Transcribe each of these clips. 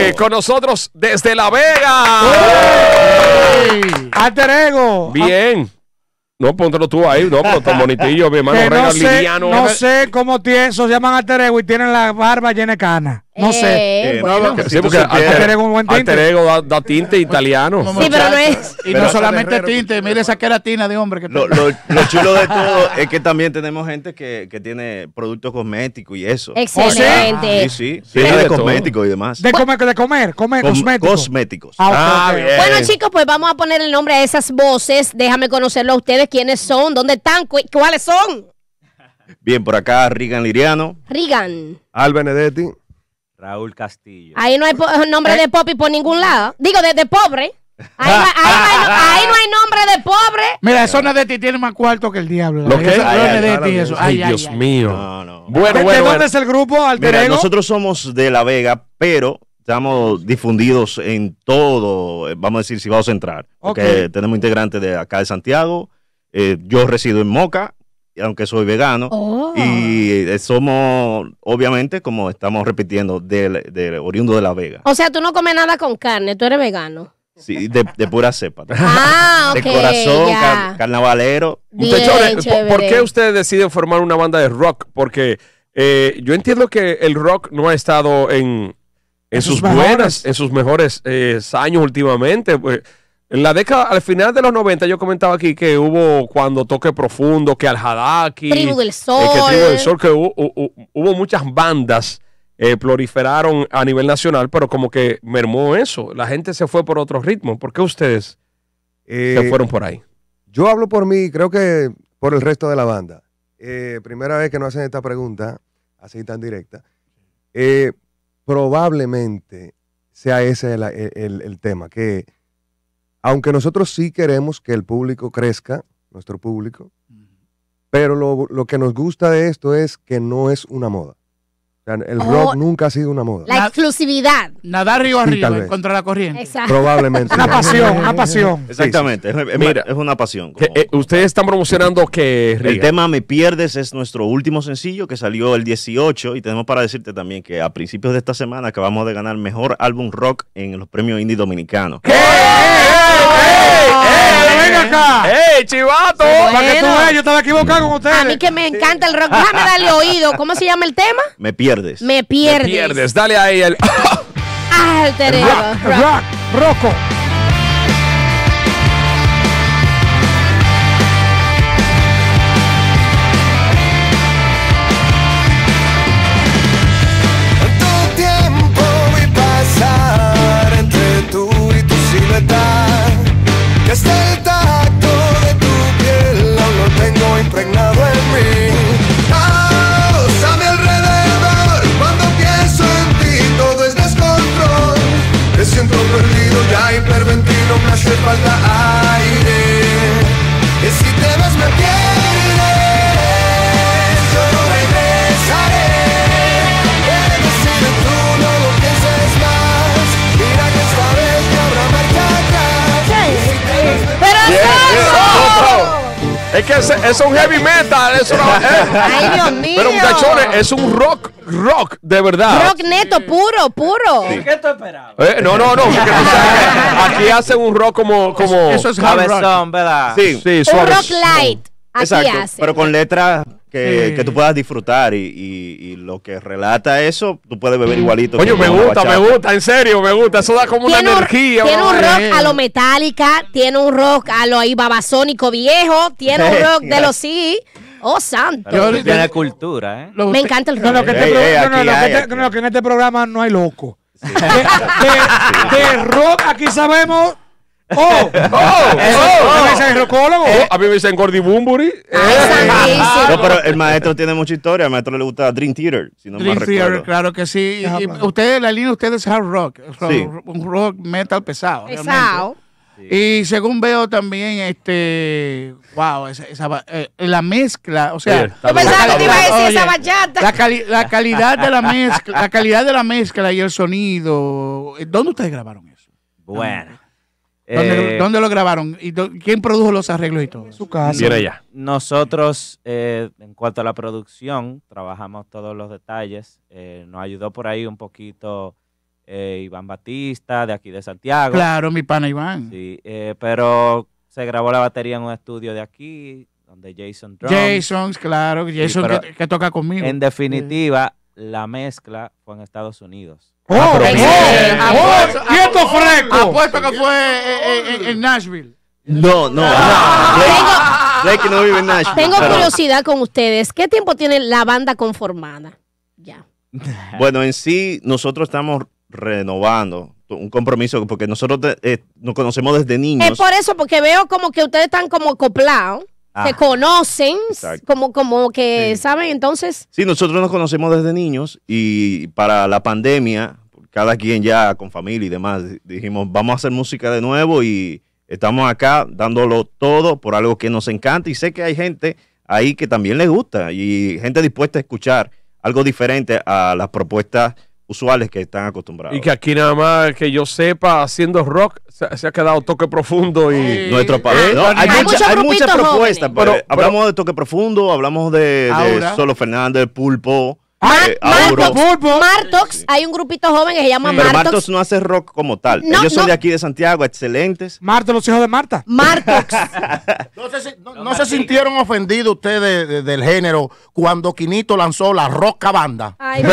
Con nosotros desde La Vega. Alter Ego. Bien. No, póntelo tú ahí, no, pero tan bonitillo, mi hermano. No sé cómo tienen, se llaman Alter Ego y tienen la barba llena de cana. No sé. Bueno. Sí, porque Alter Ego, un buen tinte. Alter Ego da tinte italiano. Sí, pero no es. Y no solamente tinte, mire esa queratina de hombre que lo chulo de todo es que también tenemos gente que tiene productos cosméticos y eso. Excelente. Sí, de cosméticos y demás. De comer cosméticos. Bien. Bueno, chicos, pues vamos a poner el nombre a esas voces. Déjame conocerlo a ustedes. ¿Quiénes son? ¿Dónde están? ¿Cuáles son? Bien, por acá Rigan Liriano. Rigan. Al Benedetti. Raúl Castillo. Ahí no hay nombre de Poppy por ningún lado. Digo, de pobre. Ahí no hay nombre de pobre. Mira, eso Nedetti tiene más cuarto que el diablo. ¿Lo qué? Ay, Dios mío. No. Bueno. ¿De dónde es el grupo Alter Ego? Nosotros somos de La Vega, pero estamos difundidos en todo, vamos a decir, Cibao Central. Porque tenemos integrantes de acá de Santiago. Yo resido en Moca, aunque soy vegano. Y somos, obviamente, como estamos repitiendo, de oriundo de La Vega. O sea, tú no comes nada con carne, tú eres vegano. Sí, de pura cepa. De corazón, carnavalero. Muchachones, ¿por qué ustedes deciden formar una banda de rock? Porque yo entiendo que el rock no ha estado en sus mejores años últimamente. En la década, al final de los 90, yo comentaba aquí que hubo cuando Toque Profundo, que Al Hadaki, Tribu del Sol, que hubo muchas bandas proliferaron a nivel nacional, pero como que mermó eso. La gente se fue por otro ritmo. ¿Por qué ustedes se fueron por ahí? Yo hablo por mí, creo que por el resto de la banda. Primera vez que nos hacen esta pregunta, así tan directa. Probablemente sea ese el tema, que aunque nosotros sí queremos que el público crezca, nuestro público, pero lo que nos gusta de esto es que no es una moda. O sea, el rock nunca ha sido una moda. La exclusividad. Nadar río arriba, contra la corriente. Exacto. Probablemente. Una pasión. Exactamente, es una pasión. Ustedes están promocionando que el tema Me Pierdes es nuestro último sencillo que salió el 18 y tenemos para decirte también que a principios de esta semana acabamos de ganar mejor álbum rock en los premios indie dominicanos. ¡Ven acá! ¡Ey, chivato! Para que tú veas, yo estaba equivocado con ustedes. A mí que me encanta el rock. Déjame darle oído. ¿Cómo se llama el tema? Me pierdes. Me pierdes. Me pierdes. Dale ahí el... Alter Ego. Rocco. Tanto tiempo vi pasar entre tú y tu silueta, que hasta el tacto de tu piel aún lo tengo impregnado en mí. Todos a mi alrededor, cuando pienso en ti todo es descontrol. Me siento perdido, ya hiperventilo, me hace falta aire. Y si te vas me pierdes, yo no regresaré. Decide tú, no lo pienses más. Mira que esta vez no habrá marcha atrás. Es que es un heavy metal. Ay, Dios mío. Pero muchachones, es un rock de verdad. Rock neto, puro. Sí. ¿Qué tú esperabas? No, porque tú sabes que aquí hacen un rock como eso es cabezón, ¿verdad? Sí, Un suave. rock light. Aquí exacto, hace. pero con letras que tú puedas disfrutar y lo que relata eso, tú puedes beber igualito. Coño, me gusta, en serio, me gusta. Eso da como una energía. Tiene un rock a lo Metallica, tiene un rock a lo ahí babasónico viejo, tiene un rock de los sí. Oh, santo. Tiene cultura, ¿eh? Me encanta el rock. Que en este programa no hay loco. De rock aquí sabemos. A mí me dicen Gordy Bumburi. No, pero el maestro tiene mucha historia. Al maestro le gusta Dream Theater, si no Dream me Theater, recuerdo. claro que sí. Y ustedes, la línea de ustedes es hard rock. Sí. Un rock metal pesado. Pesado. Y según veo también, wow, la mezcla, o sea, yo pensaba que te iba a decir esa bachata. La calidad de la mezcla y el sonido. ¿Dónde ustedes grabaron eso? Bueno. ¿Dónde lo grabaron? ¿Y quién produjo los arreglos y todo? En su casa. Viene allá. Nosotros, en cuanto a la producción, trabajamos todos los detalles. Nos ayudó por ahí un poquito Iván Batista, de aquí de Santiago. Claro, mi pana Iván. Sí, pero se grabó la batería en un estudio de aquí, donde Jason Drums. Jason, claro, Jason pero que toca conmigo. En definitiva, la mezcla fue en Estados Unidos. ¿Y esto fresco? Apuesto que fue en Nashville. No. Blake no vive en Nashville. Tengo curiosidad con ustedes. ¿Qué tiempo tiene la banda conformada? Ya. Bueno, en sí, nosotros estamos renovando un compromiso porque nosotros nos conocemos desde niños. Es por eso, porque veo como que ustedes están como acoplados. Se conocen, como que saben, entonces. Sí, nosotros nos conocemos desde niños y para la pandemia, cada quien ya con familia y demás, dijimos, vamos a hacer música de nuevo y estamos acá dándolo todo por algo que nos encanta y sé que hay gente ahí que también les gusta y gente dispuesta a escuchar algo diferente a las propuestas usuales que están acostumbrados. Y que aquí nada más que yo sepa, haciendo rock, se ha quedado Toque Profundo y nuestro país. No, hay muchas propuestas, pero hablamos de Toque Profundo, hablamos de Solo Fernández, Pulpo. Martox, hay un grupito joven que se llama Martox. Martox. Martox no hace rock como tal. Ellos son de aquí de Santiago, excelentes. Martox, los hijos de Marta. Martox. ¿No se sintieron ofendidos ustedes del género cuando Quinito lanzó la Roca Banda? Ay,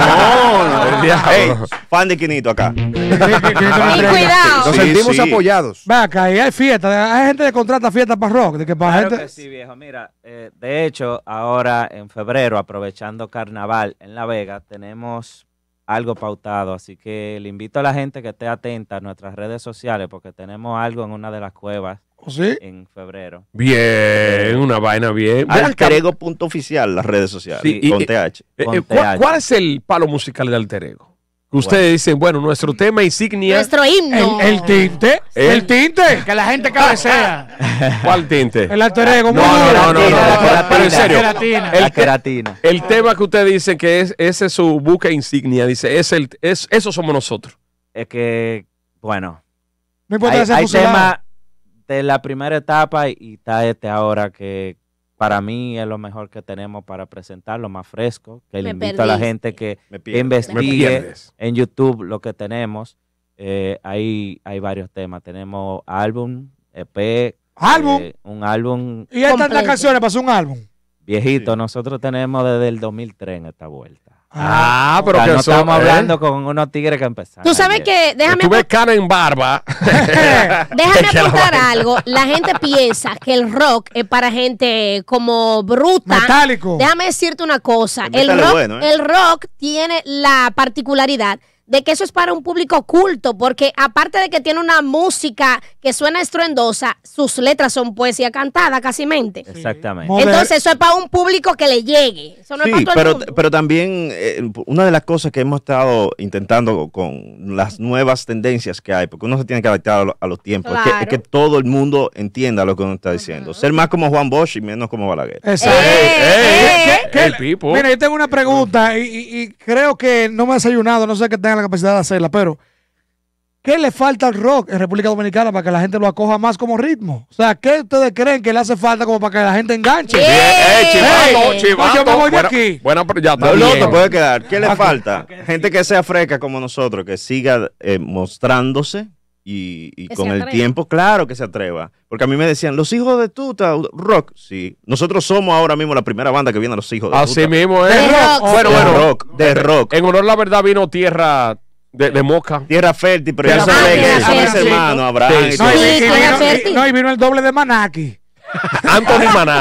fan de Quinito acá. Cuidado. Nos sentimos apoyados. Va acá, hay fiestas, hay gente que contrata fiestas para rock. Claro que sí, viejo. Mira, de hecho, ahora en febrero, aprovechando Carnaval en La Vega, tenemos algo pautado, así que le invito a la gente que esté atenta a nuestras redes sociales porque tenemos algo en una de las cuevas en febrero. Bien, una vaina bien. Alter Ego .oficial, las redes sociales, con TH. ¿Cuál es el palo musical de Alter Ego? Ustedes dicen, bueno, nuestro tema insignia. Nuestro himno. El tinte. El tinte. Que la gente cabecea. ¿Cuál tinte? El alter ego. No. Pero en serio. La queratina. El tema que ustedes dicen que ese es su buque insignia, dice, eso somos nosotros. Es que, bueno, no importa hay temas de la primera etapa y está ahora que para mí es lo mejor que tenemos para presentar, lo más fresco, que le invito a la gente que investigue en YouTube lo que tenemos. Hay varios temas. Tenemos álbum, EP. ¿Álbum? Un álbum. ¿Y estas las canciones para un álbum? Viejito, nosotros tenemos desde el 2003 en esta vuelta. Pero que no estamos hablando con unos tigres que empezaron. Tú sabes que, déjame tú ves cara en barba. Déjame apuntar algo. La gente piensa que el rock es para gente como bruta. Metálico. Déjame decirte una cosa. El rock tiene la particularidad de que eso es para un público culto, porque aparte de que tiene una música que suena estruendosa, sus letras son poesía cantada casimente. Exactamente. Entonces eso es para un público que le llegue. Eso no es para todo el mundo. Pero también una de las cosas que hemos estado intentando con las nuevas tendencias que hay, porque uno se tiene que adaptar a los tiempos, claro. es que todo el mundo entienda lo que uno está diciendo. Ser más como Juan Bosch y menos como Balaguer. Exacto. El Pipo. Mira, yo tengo una pregunta y creo que no me he desayunado, no sé que tenga la capacidad de hacerla, pero ¿qué le falta al rock en República Dominicana para que la gente lo acoja más como ritmo? O sea, ¿qué ustedes creen que le hace falta como para que la gente enganche? Chivato. Yo me voy de aquí. Bueno, pero ya está No bien. te puede quedar. ¿Qué le falta? Gente que sea fresca como nosotros, que siga mostrándose y con el tiempo, claro que se atreva. Porque a mí me decían, los hijos de Tuta, rock. Sí, nosotros somos ahora mismo la primera banda que viene a los hijos de Tuta. Así mismo es. De rock. En honor, la verdad, vino Tierra de Moca. Tierra fértil, pero yo sé que es hermano, Abraham. Y vino el doble de Manaki. Anthony Maná.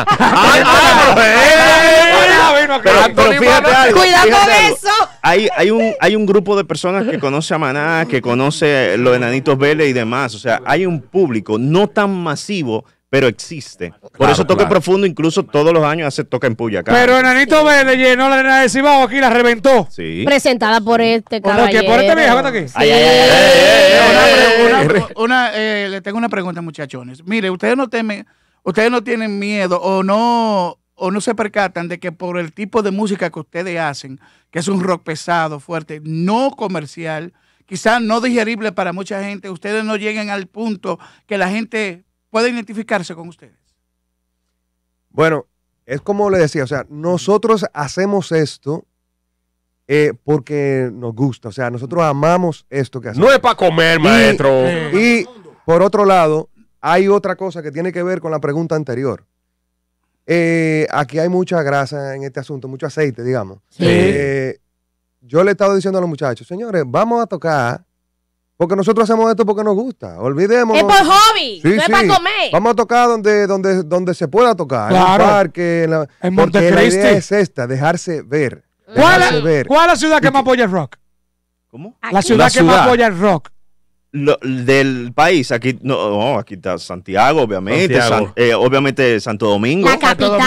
Pero fíjate algo. Cuidado con eso. Hay un grupo de personas que conoce a Maná, que conoce los Enanitos Verdes y demás. O sea, hay un público no tan masivo, pero existe. Por eso Toque Profundo incluso todos los años hace Toque en Puya acá. Pero Enanito Verde llenó la arena de Cibao aquí, la reventó. Sí. Presentada por este caballero. Por este viejo, aquí. Le tengo una pregunta, muchachones. Mire, ustedes no tienen miedo o no se percatan de que por el tipo de música que ustedes hacen, que es un rock pesado, fuerte, no comercial, quizás no digerible para mucha gente, ustedes no lleguen al punto que la gente pueda identificarse con ustedes. Bueno, es como le decía, o sea, nosotros hacemos esto porque nos gusta. O sea, nosotros amamos esto que hacemos. No es para comer, maestro. Y por otro lado, hay otra cosa que tiene que ver con la pregunta anterior. Aquí hay mucha grasa en este asunto, mucho aceite, digamos. Sí. Yo le he estado diciendo a los muchachos, señores, vamos a tocar, porque nosotros hacemos esto porque nos gusta. Olvidémonos. Es por hobby, sí, no es para comer. Vamos a tocar donde se pueda tocar. Claro. En el parque, En porque la Montecristi. idea es esta, dejarse ver. ¿Cuál Dejarse es la ciudad que más apoya el rock? ¿Cómo? La ciudad que más apoya el rock. Del país, aquí no, aquí está Santiago, obviamente, obviamente Santo Domingo. La capital.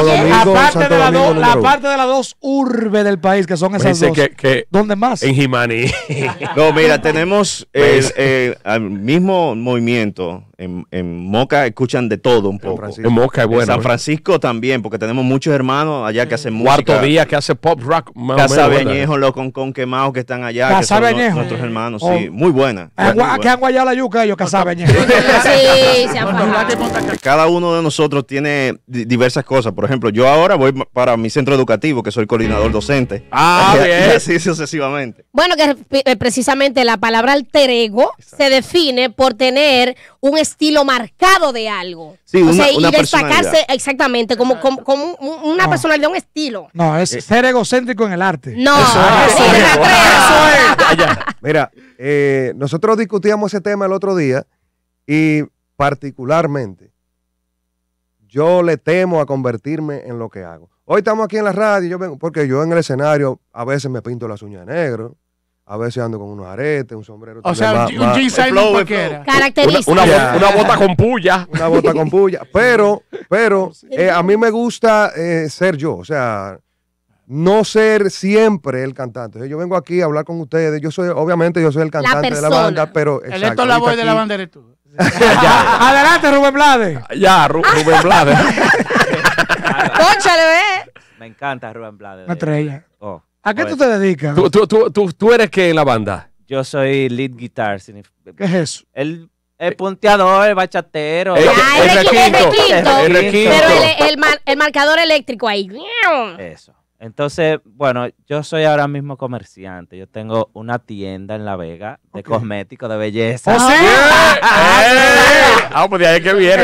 La parte de las dos urbes del país, que son esas dos. ¿Dónde más? En Jimani. No, mira, tenemos el mismo movimiento. En Moca escuchan de todo un poco. En Moca es bueno. En San Francisco también, porque tenemos muchos hermanos allá que hacen música. Cuarto Día que hace pop rock. Casa Beñejo, los con quemados que están allá. Casa Beñejo. Nuestros hermanos, sí. Muy buena. ¿A qué han guayado la yuca ellos, Casa Beñejo? Sí, se han bajado. Cada uno de nosotros tiene diversas cosas. Por ejemplo, yo ahora voy para mi centro educativo, que soy coordinador docente. Bien. Y así sucesivamente. Bueno, que precisamente la palabra alter ego se define por tener un estilo marcado de algo. Sí, o sea, una y destacarse personalidad. exactamente como una personalidad, un estilo. No, es ser egocéntrico en el arte. No, Eso es. Mira, nosotros discutíamos ese tema el otro día y particularmente yo le temo a convertirme en lo que hago. Hoy estamos aquí en la radio, porque yo en el escenario a veces me pinto las uñas de negro, a veces ando con unos aretes, un sombrero. O sea, un jean Simon cualquiera. Característica. Una bota con puya. Una bota con puya. Pero a mí me gusta ser yo, o sea, no ser siempre el cantante. Yo vengo aquí a hablar con ustedes. Obviamente yo soy el cantante de la banda, pero el Héctor Lavoe de la banda eres tú. Adelante, Rubén Blades. Ya, Rubén Blades. Cónchale, ve. Me encanta Rubén Blades. Una estrella. Oh, ¿A qué tú te dedicas? ¿Tú eres qué en la banda? yo soy lead guitar. ¿Qué es eso? El punteador, el bachatero. El requinto. Pero el marcador eléctrico ahí. Eso. Entonces, bueno, yo soy ahora mismo comerciante. Yo tengo una tienda en La Vega de cosméticos, de belleza. ¡Oh, sí! Pues de ahí que viene.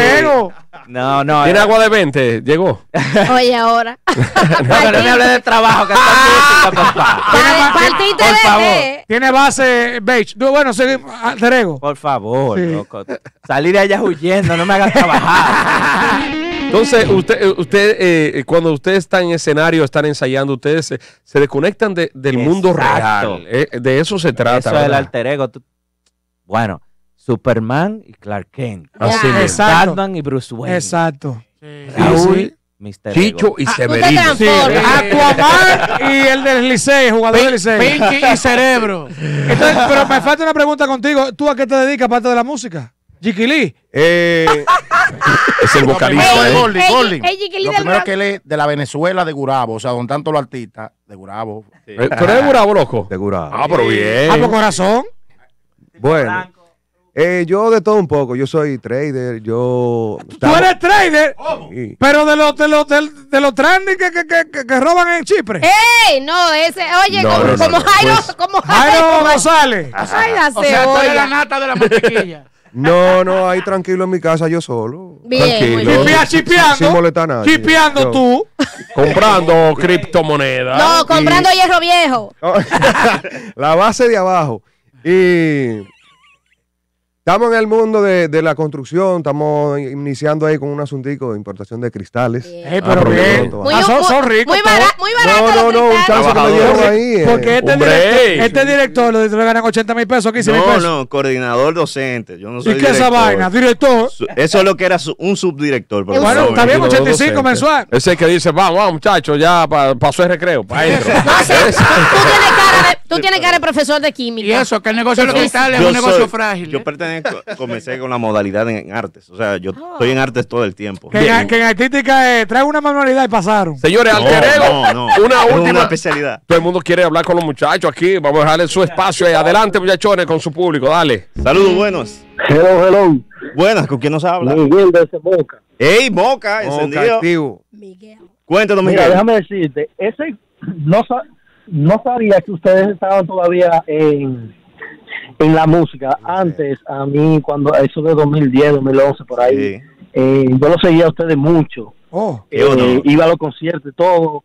No. ¿Tiene agua de 20? ¿Llegó? Oye, ahora. No me hable de trabajo, que está música, papá. Partiste por de favor. Tiene base beige. Bueno, alter ego. Por favor, loco. Salir de allá huyendo, no me hagas trabajar. Entonces, usted cuando ustedes están en escenario, están ensayando, ustedes se desconectan del mundo real. De eso se trata. Eso es el alter ego. Bueno, Superman y Clark Kent. Así mismo. Batman y Bruce Wayne. Exacto. Raúl, Mr. Chicho Ego. y Severino. Aquaman y el del Licey, jugador del Licey. Pinky y Cerebro. Entonces, pero me falta una pregunta contigo. ¿Tú a qué te dedicas aparte de la música? Jiquilí. Es el vocalista. Golding. Lo primero que él es de la Venezuela de Gurabo, o sea, don tanto los artistas de Gurabo. ¿Tú eres de Gurabo, loco? De Gurabo. Ah, pero bien. ¿Por corazón? Bueno. Yo de todo un poco, yo soy trader, ¿Tú eres trader? Sí. Pero de los trending que roban en Chipre. ¡Ey! No, ese, oye, como Jairo González. Ay, O sea, tú eres la nata de la mantequilla. No, ahí tranquilo en mi casa, yo solo. Bien, muy Tranquilo. bien. Chipeando. Sin molestar a nadie. Chipeando tú. Comprando criptomonedas. No, comprando hierro viejo. La base de abajo. Y estamos en el mundo de la construcción, estamos iniciando ahí con un asuntico de importación de cristales. Pero bien. Son ricos. Muy barato. No, un chance que me dieron ahí. Porque este director le ganan 80 mil pesos, 15 mil pesos. No, coordinador docente. Yo no soy ¿Y qué es esa vaina? Director. Eso es lo que era un subdirector. Bueno, está bien, 85 mensual. Ese que dice, vamos muchachos, ya pasó el recreo, para adentro. No sé, tú tienes cara de profesor de química. Y eso, que el negocio de los cristales es un negocio frágil. Yo comencé con la modalidad en artes. O sea, yo estoy en artes todo el tiempo. Que en artística trae una manualidad y pasaron. Señores, alter ego, no. una última una especialidad. Todo el mundo quiere hablar con los muchachos aquí. Vamos a dejarle su espacio ahí. Adelante, muchachones, con su público. Dale. Saludos, buenos. Hello. Buenas, ¿con quién nos habla? Miguel de ese Moca. ¡Ey, Moca! Encendido. Activo. Miguel. Cuéntanos, Miguel. Mira, déjame decirte, ese no sabía que ustedes estaban todavía en la música. Antes, a mí, cuando eso de 2010, 2011, por ahí, yo lo seguía a ustedes mucho. Iba a los conciertos y todo.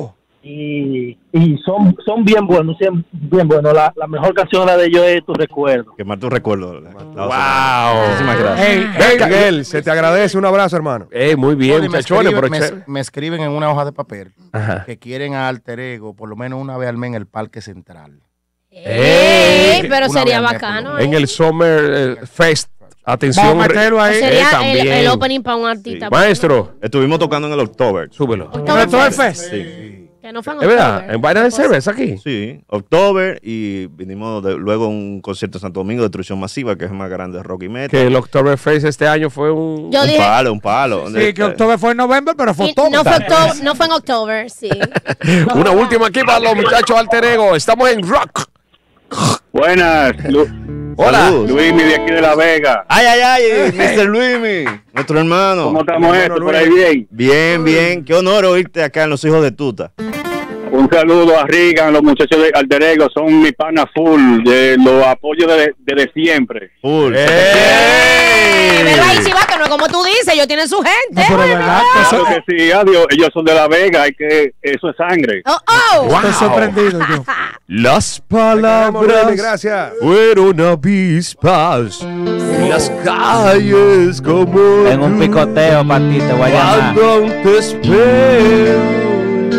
Y son bien buenos, bien buenos. La mejor canción de ellos es Tu Recuerdo. Quemar tu recuerdo. Wow. Muchísimas gracias. Miguel, se te agradece. Un abrazo, hermano. Muy bien, muchachones. Me escriben en una hoja de papel que quieren a Alter Ego por lo menos una vez al mes en el Parque Central. Pero sería bacano. En el Summer Fest. Atención. Vamos a meterlo ahí. Sería el opening para un artista. Maestro. Estuvimos tocando en el October. Súbelo. Oktoberfest. Sí. Que no fue en ¿Es verdad? ¿En vaina de cerveza aquí? Sí, October, y vinimos luego a un concierto en Santo Domingo, Destrucción Masiva, que es el más grande de rock y metal. Que el Oktoberfest este año fue un palo. Sí, que October fue en noviembre, pero fue octubre. No fue en October, sí. Una última aquí para los muchachos Alter Ego. Estamos en rock. Buenas. Hola. Luismi de aquí de La Vega. Ay, Mr. Luismi, nuestro hermano. ¿Cómo estamos por ahí bien? Bien. Qué honor oírte acá en Los Hijos de Tuta. Un saludo a Regan, los muchachos de Alter Ego, son mi pana full, los apoyo desde siempre. Full. Pero ahí sí va, que no es como tú dices, ellos tienen su gente. No, pero verdad, Claro que sí, adiós, ellos son de La Vega, eso es sangre. Estoy sorprendido yo. Las palabras Gracias. fueron avispas en las calles como En un picoteo para ti, te voy a llamar. cuando aún te espero.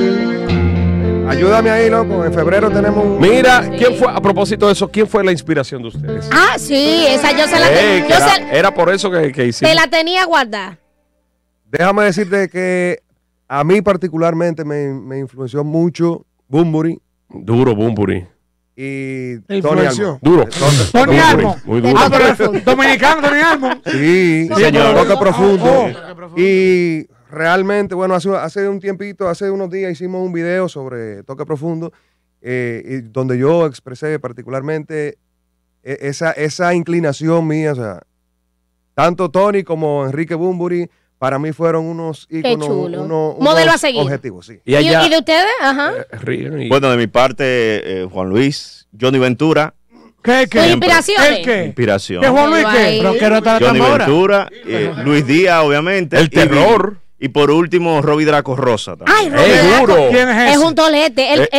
Ayúdame ahí, loco. En febrero tenemos un... Mira, ¿quién fue, a propósito de eso, quién fue la inspiración de ustedes? Sí, esa yo se la Era por eso que hicimos. te la tenía guardada. Déjame decirte que a mí particularmente me influenció mucho Bunbury Duro, Bunbury. y ¿Te Tony influenció? Almond. Duro. Tony Almond. Muy duro. Pero dominicano, Tony Almond. Sí, señor. Toque Profundo. Y realmente, bueno, hace un tiempito, hace unos días hicimos un video sobre Toque Profundo, y donde yo expresé particularmente esa inclinación mía, o sea, tanto Tony como Enrique Bunbury para mí fueron unos íconos, chulo. unos Modelo a seguir. objetivos, sí. Y allá, ¿Y de ustedes? Ajá. Bueno, de mi parte, Juan Luis, Johnny Ventura. ¿Qué? ¿Tus inspiraciones? ¿Qué? Inspiración. ¿Qué Juan Luis qué? Pero que no está Johnny tan ahora. Ventura, Luis Díaz, obviamente. El terror. Y por último, Robbie Draco Rosa también. Ay, Robbie duro. Draco. ¿Quién es ese? Es un tolete. El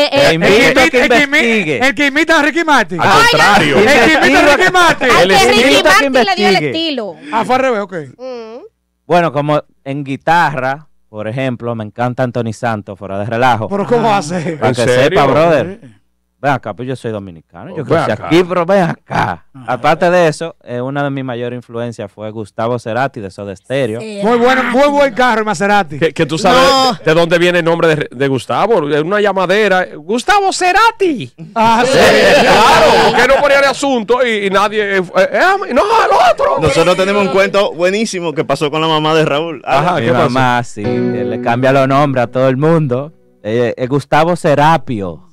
que imita a Ricky Martin. Al contrario. El que imita a Ricky Martin. Al que Ricky estilo que Martin le dio el investigue. estilo. Fue al revés, ok. Bueno, como en guitarra, por ejemplo, me encanta Anthony Santos, fuera de relajo. ¿Pero cómo hace? Para ¿En que serio? sepa, brother. Ven acá, pues yo soy dominicano. Yo Ven crecí acá. aquí, pero ven acá. Aparte de eso, una de mis mayores influencias fue Gustavo Cerati de Soda Stereo. Muy buen carro el Maserati. Que tú sabes de dónde viene el nombre de Gustavo. Es una llamadera. Gustavo Cerati. Sí. Claro, porque no ponía el asunto y nadie. No, el otro. Nosotros tenemos un cuento buenísimo que pasó con la mamá de Raúl. Ajá, Mi ¿qué pasó? mamá, sí, le cambia los nombres a todo el mundo. Es Gustavo Serapio.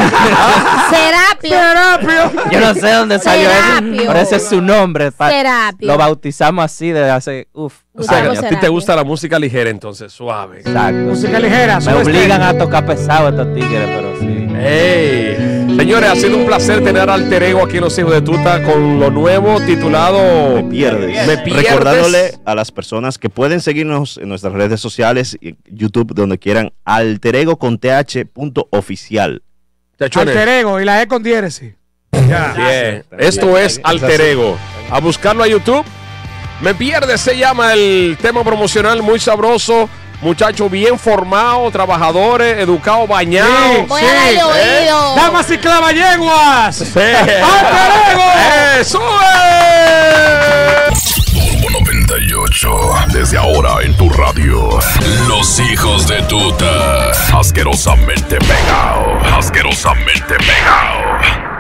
Serapio. Yo no sé dónde salió eso, Serapio. pero ese es su nombre. Serapio. Lo bautizamos así desde hace, O sea, Gustavo que a ti te Cerati. gusta la música ligera, entonces, suave. Exacto. Música ligera. Me obligan a tocar pesado estos tigres, pero sí. ¡Ey! Señores, ha sido un placer tener al Alter Ego aquí en Los Hijos de Tuta con lo nuevo titulado Me pierdes. Me pierdes. Recordándole a las personas que pueden seguirnos en nuestras redes sociales y YouTube, donde quieran, Alter Ego con th.oficial. Alter Ego y la E con diéresis. Bien. Esto es Alter Ego. A buscarlo a YouTube. Me pierdes se llama el tema promocional, muy sabroso. Muchachos bien formados, trabajadores, educados, bañados. Voy a darle oído. Damas y clavayeguas. Sí. ¡Alter Ego! ¡Sube! Turbo 98, desde ahora en tu radio. Los Hijos de Tuta. Asquerosamente pegado. Asquerosamente pegado.